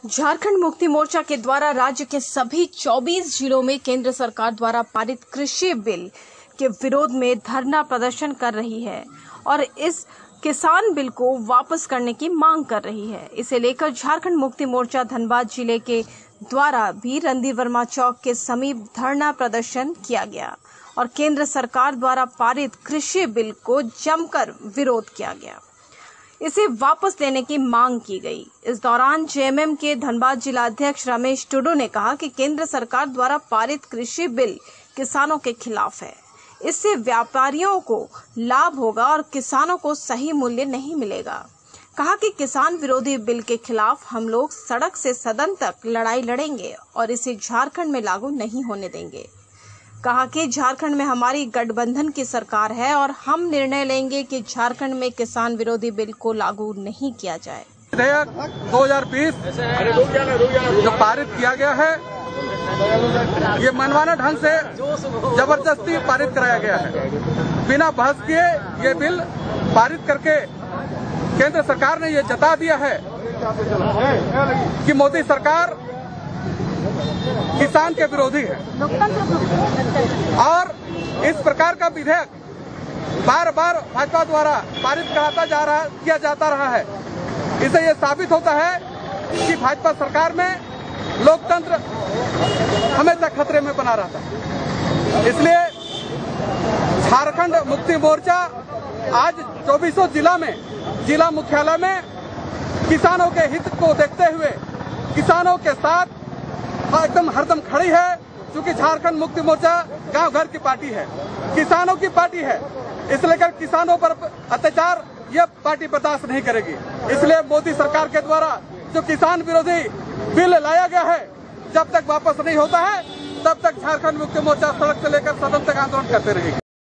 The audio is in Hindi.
झारखंड मुक्ति मोर्चा के द्वारा राज्य के सभी 24 जिलों में केंद्र सरकार द्वारा पारित कृषि बिल के विरोध में धरना प्रदर्शन कर रही है और इस किसान बिल को वापस करने की मांग कर रही है। इसे लेकर झारखंड मुक्ति मोर्चा धनबाद जिले के द्वारा भी रणधीर वर्मा चौक के समीप धरना प्रदर्शन किया गया और केंद्र सरकार द्वारा पारित कृषि बिल को जमकर विरोध किया गया। इसे वापस लेने की मांग की गई। इस दौरान जेएमएम के धनबाद जिलाध्यक्ष रमेश टुडू ने कहा कि केंद्र सरकार द्वारा पारित कृषि बिल किसानों के खिलाफ है। इससे व्यापारियों को लाभ होगा और किसानों को सही मूल्य नहीं मिलेगा। कहा कि किसान विरोधी बिल के खिलाफ हम लोग सड़क से सदन तक लड़ाई लड़ेंगे और इसे झारखंड में लागू नहीं होने देंगे। कहा कि झारखंड में हमारी गठबंधन की सरकार है और हम निर्णय लेंगे कि झारखंड में किसान विरोधी बिल को लागू नहीं किया जाए। विधेयक 2020 जो पारित किया गया है, ये मनमाना ढंग से जबरदस्ती पारित कराया गया है। बिना बहस किए ये बिल पारित करके केंद्र सरकार ने ये जता दिया है कि मोदी सरकार किसान के विरोधी है और इस प्रकार का विधेयक बार बार भाजपा द्वारा पारित किया जाता रहा है। इससे ये साबित होता है कि भाजपा सरकार में लोकतंत्र हमेशा खतरे में बना रहता है। इसलिए झारखंड मुक्ति मोर्चा आज 24 जिला में जिला मुख्यालय में किसानों के हित को देखते हुए किसानों के साथ एकदम हरदम खड़ी है। क्योंकि झारखंड मुक्ति मोर्चा गांव घर की पार्टी है, किसानों की पार्टी है। इसलिए कर किसानों पर अत्याचार यह पार्टी बर्दाश्त नहीं करेगी। इसलिए मोदी सरकार के द्वारा जो किसान विरोधी बिल लाया गया है, जब तक वापस नहीं होता है तब तक झारखंड मुक्ति मोर्चा सड़क से लेकर सदन तक आंदोलन करते रहेगी।